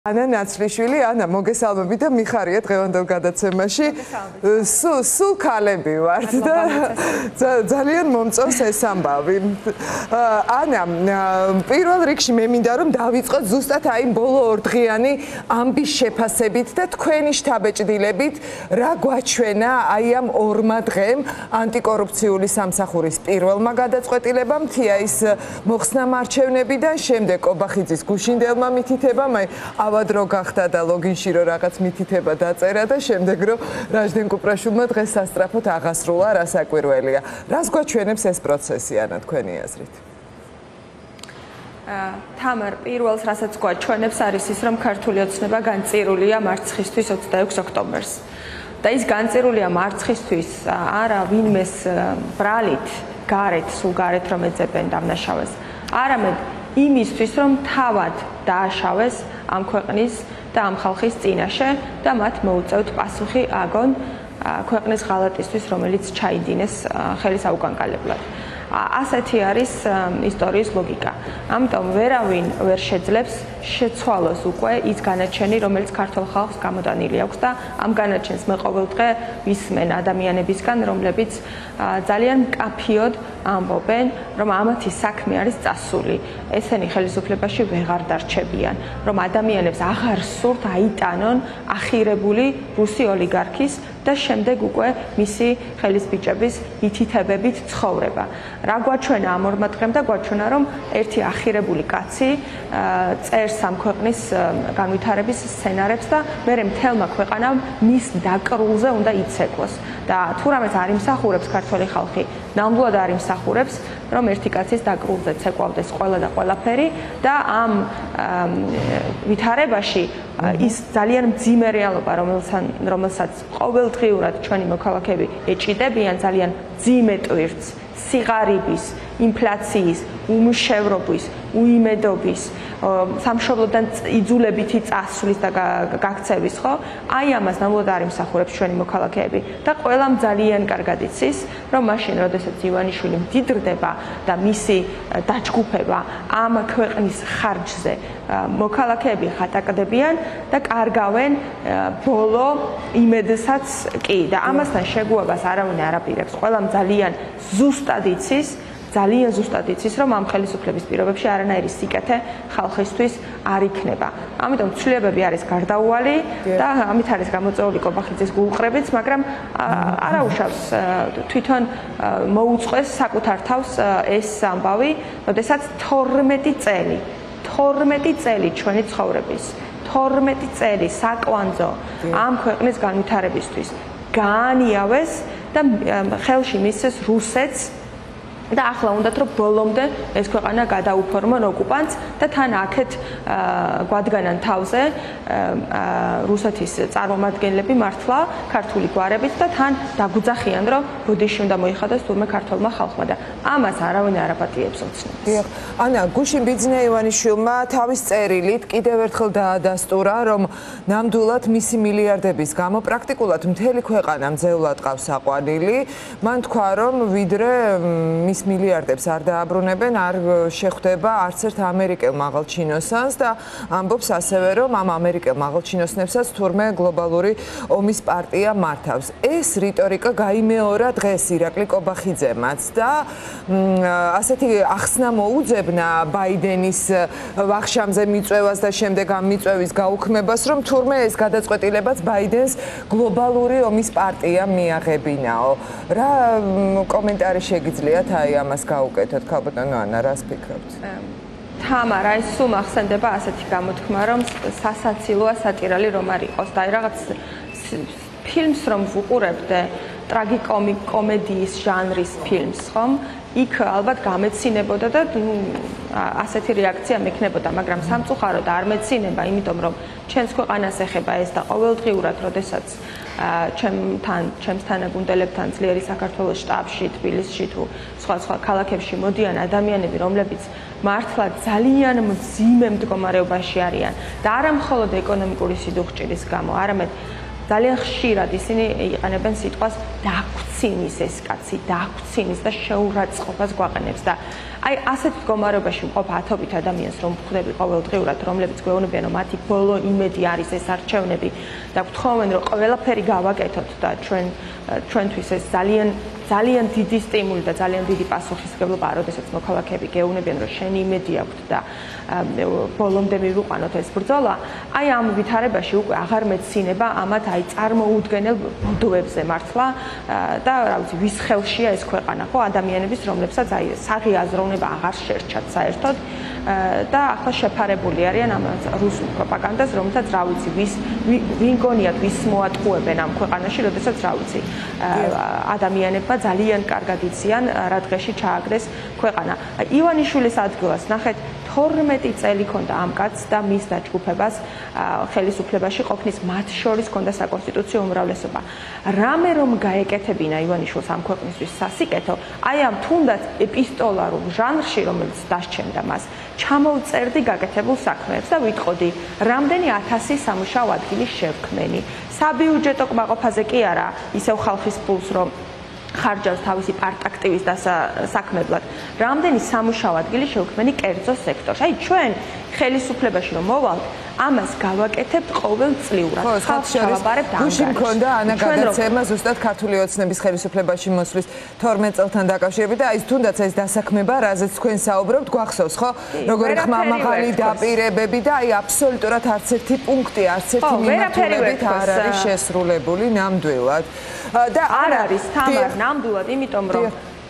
ანა ნაცვლიშვილი, ანა, მოგესალმები და მიხარია დღევანდელ გადაცემაში. სულ ქალები ვართ და ძალიან მომწონს ეს ამბავი. ანა, პირველ რიგში მე მინდა რომ დავიწყოთ ზუსტად აი ბოლო ორდღიანი ამბის შეფასებით და თქვენი შთაბეჭდილებით რა გვაჩვენა აი ამ ორმა დღემ ანტიკორუფციული სამსახურის პირველმა გადაწყვეტილებამ, თიაის მოხსნამ არჩევნებიდან, შემდეგ კობახიძის გუშინდელმა მითითებამ, ავადრო გახდა და ლოგინში რომ რაღაც მითითება დაწერა და შემდეგ რომ რაჟდენ კუპრაშვილმა დღეს სასწრაფოდ აღასრულა რა საკვირველია. რას გვაჩვენებს ეს პროცესი ანა თქვენი აზრით? თამარ, პირველს რასაც გვაჩვენებს არის ის რომ ქართული ოცნება განწირულია მარცხისთვის 26 ოქტომბერს. და ის განწირულია მარცხისთვის არა ვინმეს ბრალით, გარეთ, სულ გარეთ რომ ეძებენ დამნაშავეს. არამედ იმისთვის რომ თავად დააშავეს ამ ქვეყნის და ამ ხალხის წინაშე და მათ მოუწევთ პასუხი აგონ ქვეყნის ღალატისთვის, რომელიც ჩაიდინეს ხელის აუკანკალებლად. ასეთი არის ისტორიის ლოგიკა. ამიტომ ვერავინ ვერ შეძლებს შეცვალოს უკვე ის განაჩენი, რომელიც ქართულ ხალხს გამოდანილი აქვს და ამ განაჩენს მე ყოველდღე ვისმენ ადამიანებისგან, რომლებიც ძალიან მკაფიოდ ამბობენ, რომ ამათი საქმე არის წასული. ესენი ხელისუფლებაში ვეღარ დარჩებიან, რომ ადამიანებს აღარ სურთ აიტანონ ახირებული რუსი ოლიგარქის და შემდეგ უკვე მისი ხელისბიჭების მითითებებით ცხოვრება. რა გვაჩვენა ამ ორმა დღემ და გვაჩვენა რომ ერთი ახირებული კაცი წერს ამ ქვეყნის განვითარების სცენარებს და მერე მთელმა ქვეყანამ მის დაკრულზე უნდა იცეკვოს. და თუ რამეს არ იმსახურებს ქართველი ხალხი, ნამდვილად არ იმსახურებს, რომ ერთი კაცის დაკრულზე ცეკვავდეს ყველა და ყველაფერი და ამ ვითარებაში ის ძალიან მძიმე რეალობა, რომელსაც ყოველდღიურად ჩვენი მოქალაქეები ეჭიდებიან, ძალიან მძიმე ტვირთს, სიღარიბის, ინფლაციის, უმუშევრობის, უიმედობის, სამშობლოდან იძულებითი წასვლის და გაქცევის, ხო? აი ამას ნამდვილად არ იმსახურებს ჩვენი მოქალაქეები და ყველამ ძალიან კარგად იცის, რომ მაშინ, როდესაც ივანიშვილი მდიდრდება და მისი დაჯგუფება ამ ქვეყნის ხარჯზე მოქალაქეები ხატაკდებიან და კარგავენ ბოლო იმედსაც კი და ამასთან შეგუებას არავინ არ აპირებს. ყველამ ძალიან ზუსტად იცის, რომ ამ ხელისუფლების პირობებში არანაირი სიკეთე ხალხისთვის არ იქნება. ამიტომ ცვლილებები არის გარდაუვალი და ამით არის გამოწვეული კობახიძის გულყრებიც, მაგრამ არაუშავს თვითონ მოუწყვეს საკუთარ თავს ეს ამბავი, როდესაც 12 წელი ჩვენი ცხოვრების, 12 წელი საკვანძო ამ ქვეყნის განვითარებისთვის გაანიავეს და ხელში მისცეს რუსეთს და ახლა უნდათ რომ ბოლომდე ეს ქვეყანა გადაუფორმონ ოკუპანტს და თან აქეთ გვადგანან თავზე რუსეთის წარმომადგენლები მართლა ქართული გვარებით და თან დაგვძახიან რომ ბოდიში უნდა მოიხადოს თურმე ქართულმა ხალხმა და ამას არავინ არ აპატიებს ოცნებას. დიახ, ანა, გუშინ ბიძინა ივანიშვილმა თავის წერილით კიდევ ერთხელ დაადასტურა, რომ ნამდვილად მისი მილიარდების გამო პრაქტიკულად მთელი ქვეყანა მძევლად ყავს აყვანილი. მან თქვა, რომ ვიდრე მის მილიარდებს არ დააბრუნებენ, არ შეხვდება არც ერთ ამერიკელ მაღალჩინოსანს და ამბობს ასევე, რომ ამ ამერიკელ მაღალჩინოსნებსაც თურმე გლობალური ომის პარტია მართავს. ეს რიტორიკა გაიმეორა დღეს ირაკლი კობახიძემაც და ასეთი ახსნა მოუძებნა ბაიდენის ვახშამზე მიწვევას და შემდეგ ამ მიწვევის გაუქმებას, რომ თურმე ეს გადაწყვეტილებაც ბაიდენს გლობალური ომის პარტია მიაღებინაო. რა კომენტარი შეგიძლიათ აი ამას გაუკეთოთ, ქალბატონო ანა, რას ფიქრობთ? თამარ, აი სულ მახსენდება ასეთი გამოთქმა, რომ სასაცილოა სატირალი რომ არ იყოს და აი რაღაც ფილმს რომ ვუყურებდე, ტრაგიკომედიის ჟანრის ფილმს, ხომ? იქ ალბათ გამეცინებოდა და ასეთი რეაქცია მექნებოდა, მაგრამ სამწუხაროდ არ მეცინება, იმიტომ რომ ჩვენს ქვეყანას ეხება ეს და ყოველდღიურად, როდესაც ჩემს თანაგუნდელებთან ძლიერი საქართველოს შტაბში, თბილისში თუ სხვა ქალაქებში მოდიან ადამიანები, რომლებიც მართლა ძალიან მძიმე მდგომარეობაში არიან და არა მხოლოდ ეკონომიკური სიდუხჭირის გამო, არამედ ძალიან ხშირად ისინი იყენებენ სიტყვას დაგვცინის ეს კაცი, დაგვცინის და შეურაცხყოფას გვაყენებს და აი ასეთ მდგომარეობაში მყოფ ათობით ადამიანს რომ ხვდები ყოველდღიურად, რომლებიც გვეუბნებიან რომ მათი ბოლო იმედი არის ეს არჩევნები და გთხოვენ რომ ყველაფერი გავაკეთოთ და ჩვენთვის ეს ძალიან დიდი სტიმული და ძალიან დიდი პასუხისმგებლობა, როდესაც მოქალაქეები გეუბნებიან რომ შენი იმედი აქვთ და ბოლომდე მივიყვანოთ ეს ბრძოლა, აი ამ ვითარებაში უკვე აღარ მეცინება ამათ აი წარმოუდგენელ ბუდოებზე მართლა და რა ვიცი, ვის ხელშია ეს ქვეყანა, ხო, ადამიანების, რომლებსაც აი საღი აზროვნება აღარ შერჩათ საერთოდ და ახლა შეფარებული არიან ამ რუსულ პროპაგანდას, რომელსაც რა ვიცი, ვინ გონიათ, ვის მოატყუებენ ამ ქვეყანაში, როდესაც რა ვიცი, ადამიანებმა ძალიან კარგად იციან რა დღეში ჩააგდეს ქვეყანა. ივანიშვილის ადგილას ნახეთ 12 წელი ქონდა ამ კაცს და მის დაჯგუფებას ხელისუფლებაში ყოფნის მათ შორის ქონდა საკონსტიტუციო უმრავლესობა. რამე რომ გაეკეთებინა ივანიშვილს ამ ქვეყნისთვის სასიკეთო, აი ამ თუნდაც ეპისტოლარულ ჟანრში, რომელიც დასჩენდა მას, ჩამოვწერდი გაკეთებულ საქმეებს და ვიტყოდი, რამდენი 1000 სამუშაო ადგილი შევქმენი. საბიუჯეტო კმაყოფაზე კი არა, ისევ ხალხის ფულს რომ ხარჯავს თავისი პარტაქტივის დასაქმებლად. რამდენი სამუშაო ადგილი შევქმენი კერძო სექტორში. აი ჩვენ ხელისუფლებაში რომ მოვალთ, ამას გავაკეთებთ ყოველწლიურად. ხალხს ჩავაბარებთ ანგარიშს. გუშინ მქონდა ანა გადაცემა ზუსტად ქართული ოცნების ხელისუფლებაში მოსვლის 12 წელთან დაკავშირებით და აი თუნდაც ეს დასაქმება, რაზეც თქვენ საუბრობთ, გვახსოვს, ხო? როგორი ხმამაღალი დაპირებები და აი აბსოლუტურად არც ერთი პუნქტი, არც ერთი მიმართულებით არ არის შესრულებული ნამდვილად. და არ არის თამარ ნამდვილად, იმიტომ რომ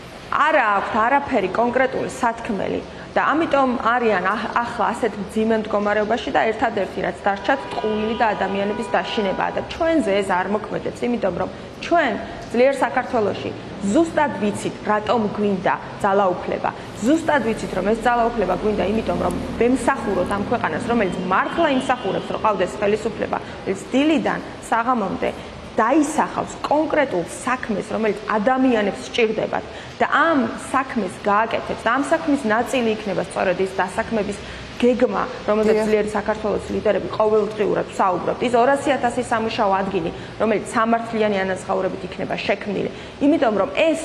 არა აქვთ არაფერი კონკრეტული სათქმელი და ამიტომ არიან ახლა ასეთ მძიმე მდგომარეობაში და ერთადერთი რაც დარჩათ ტყუილი და ადამიანების დაშინებაა და ჩვენზე ეს არ მოქმედებს, იმიტომ რომ ჩვენ ძლიერ საქართველოში ზუსტად ვიცით რატომ გვინდა ძალაუფლება. ზუსტად ვიცით რომ ეს ძალაუფლება გვინდა, იმიტომ რომ ვემსახუროთ ამ ქვეყანას, რომელიც მართლა იმსახურებს, რომ ყავდეს ხელისუფლება, რომელიც დილიდან საღამომდე დაისახავს კონკრეტულ საქმეს, რომელიც ადამიანებს სჭირდებათ და ამ საქმეს გააკეთებს და ამ საქმის ნაწილი იქნება სწორედ ის დასაქმების გეგმა, რომელზეც ძლიერი საქართველოს ლიდერები ყოველდღიურად საუბრობთ, ის 200,000 სამუშაო ადგილი, რომელიც სამართლიანი ანაზღაურებით იქნება შექმნილი. იმიტომ რომ ეს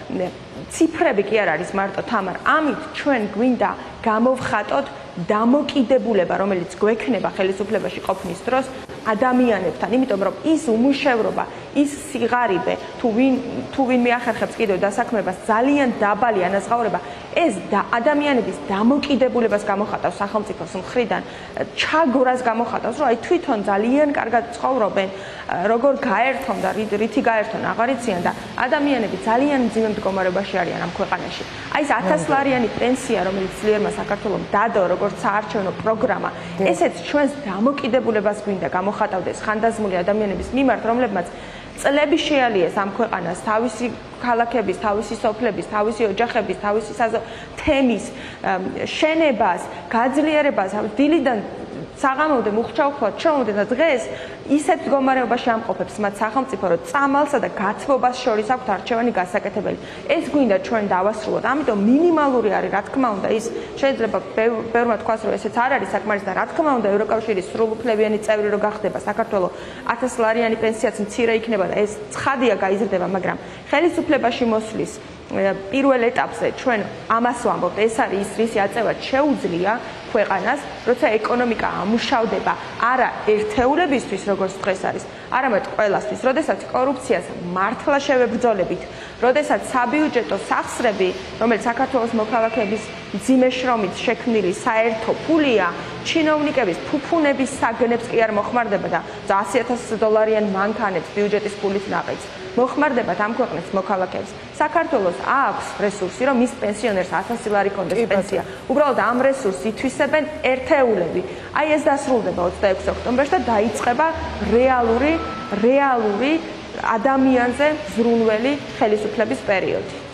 ციფრები კი არ არის მარტო თამარ, ამით ჩვენ გვინდა გამოვხატოთ დამოკიდებულება, რომელიც გვექნება ხელისუფლებაში ყოფნის დროს ადამიანებთან, იმიტომ რომ ის უმუშევრობა, ის სიღარიბე, თუ ვინ მიახერხებს კიდევ დასაქმებას, ძალიან დაბალი ანაზღაურება, ეს ადამიანების დამოკიდებულებას გამოხატავს სახელმწიფოს მხრიდან, ჩაგვრას გამოხატავს, რომ აი თვითონ ძალიან კარგად ცხოვრობენ, როგორ გაერთონ და რითი გაერთონ აღარ იციან და ადამიანები ძალიან მძიმე მდგომარეობაში არიან ამ ქვეყანაში. აი ეს 1000 ლარიანი პენსია, რომელიც ძლიერმა საქართველოს დადო, როგორც საარჩევნო პროგრამა, ესეც ჩვენს დამოკიდებულებას გვინდა გამოხატავდეს ხანდაზმული ადამიანების მიმართ, რომლებმაც წლები შეალიეს ამ ქვეყანას თავისი ქალაქების, თავისი სოფლების, თავისი ოჯახების, თავისი თემის შენებას, გაძლიერებას, დილიდან საღამომდე მუხჩაუხლად ჩაუნდენ და დღეს ისეთ მდგომარეობაში ამყოფებს მათ სახელმწიფო, რომ წამალსა და გაცმობას შორის აქვთ არჩევანი გასაკეთებელი. ეს გვინდა ჩვენ დავასრულოთ. ამიტომ მინიმალური არის, რა თქმა უნდა, ის შეიძლება ბევრმა თქვას, რომ ესეც არ არის საკმარისი და რა თქმა უნდა, ევროკავშირის სრულუფლებიანი წევრი რო გახდება საქართველოს 1000 ლარიანი პენსიაც მცირე იქნება და ეს ცხადია გაიზრდება, მაგრამ ხელისუფლებაში მოსვლის პირველ ეტაპზე ჩვენ ამას ვამბობთ, ეს არის ის რისი აწევად შეუძლია ქვეყანას, როცა ეკონომიკა ამუშავდება არა ერთეულებისთვის, როგორც დღეს არის, არამედ ყველასთვის, როდესაც კორუფციას მართლა შევებრძოლებით, როდესაც საბიუჯეტო სახსრები, რომელიც საქართველოს მოქალაქეების მძიმე შრომით შექმნილი საერთო ფულია, ჩინოვნიკების ფუფუნების საგნებს კი არ მოხმარდება და $100,000 მანქანებს ბიუჯეტის ფულით ნაყიდს. მოხმარდებათ ამ ქვეყნის მოქალაქეებს. საქართველოს აქვს რესურსი, რომ მის პენსიონერს 1000 ლარი კონდეს პენსია. უბრალოდ ამ რესურსს ითვისებენ ერთეულები. აი ეს დასრულდება 26 ოქტომბერს და დაიწყება რეალური ადამიანზე ზრუნველი ხელისუფლების პერიოდი.